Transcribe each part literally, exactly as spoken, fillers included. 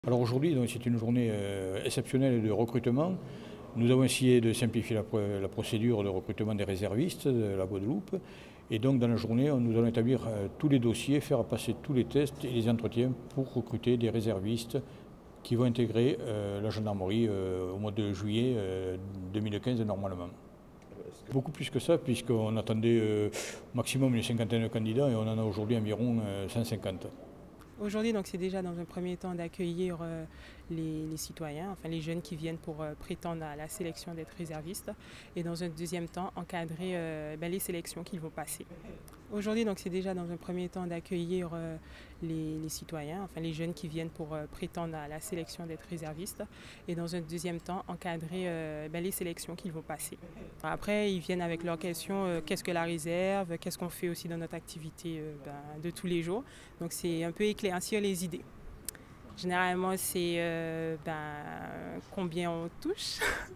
Alors aujourd'hui, c'est une journée euh, exceptionnelle de recrutement. Nous avons essayé de simplifier la, la procédure de recrutement des réservistes de la Guadeloupe. Et donc dans la journée, nous allons établir euh, tous les dossiers, faire passer tous les tests et les entretiens pour recruter des réservistes qui vont intégrer euh, la gendarmerie euh, au mois de juillet euh, deux mille quinze normalement. Beaucoup plus que ça, puisqu'on attendait euh, au maximum une cinquantaine de candidats et on en a aujourd'hui environ euh, cent cinquante. Aujourd'hui, donc, c'est déjà dans un premier temps d'accueillir euh, les, les citoyens, enfin les jeunes qui viennent pour euh, prétendre à la sélection d'être réservistes, et dans un deuxième temps encadrer euh, ben, les sélections qu'ils vont passer. Aujourd'hui, donc, c'est déjà dans un premier temps d'accueillir euh, les, les citoyens, enfin les jeunes qui viennent pour euh, prétendre à la sélection d'être réservistes, et dans un deuxième temps encadrer euh, ben, les sélections qu'ils vont passer. Après, ils viennent avec leurs questions, euh, qu'est-ce que la réserve, qu'est-ce qu'on fait aussi dans notre activité euh, ben, de tous les jours. Donc c'est un peu éclaircir les idées. Généralement, c'est euh, ben, combien on touche,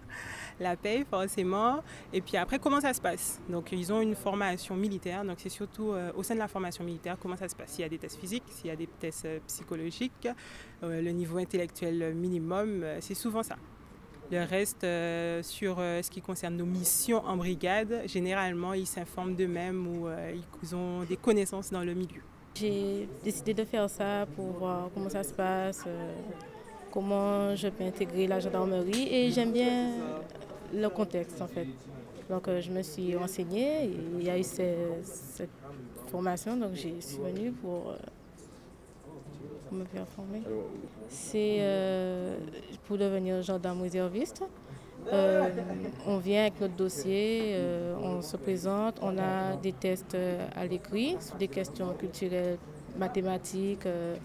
la paye forcément, et puis après, comment ça se passe. Donc, ils ont une formation militaire, donc c'est surtout euh, au sein de la formation militaire, comment ça se passe. S'il y a des tests physiques, s'il y a des tests euh, psychologiques, euh, le niveau intellectuel minimum, euh, c'est souvent ça. Le reste, euh, sur euh, ce qui concerne nos missions en brigade, généralement, ils s'informent d'eux-mêmes ou euh, ils ont des connaissances dans le milieu. J'ai décidé de faire ça pour voir comment ça se passe, euh, comment je peux intégrer la gendarmerie et j'aime bien le contexte en fait. Donc euh, je me suis renseignée et il y a eu cette, cette formation, donc je suis venue pour, euh, pour me faire former. C'est euh, pour devenir gendarme réserviste. Euh, on vient avec notre dossier, euh, on se présente, on a des tests à l'écrit sur des questions culturelles, mathématiques euh,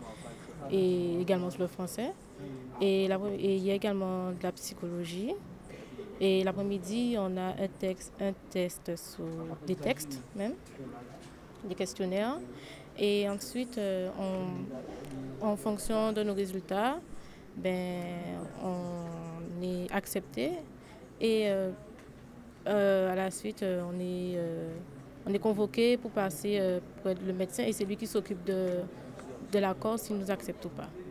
et également sur le français. Et, la, et il y a également de la psychologie. Et l'après-midi, on a un, texte, un test sur des textes même, des questionnaires. Et ensuite, euh, on, en fonction de nos résultats, ben, on est accepté et euh, euh, à la suite, euh, on, est, euh, on est convoqué pour passer euh, pour être le médecin et c'est lui qui s'occupe de, de l'accord s'il nous accepte ou pas.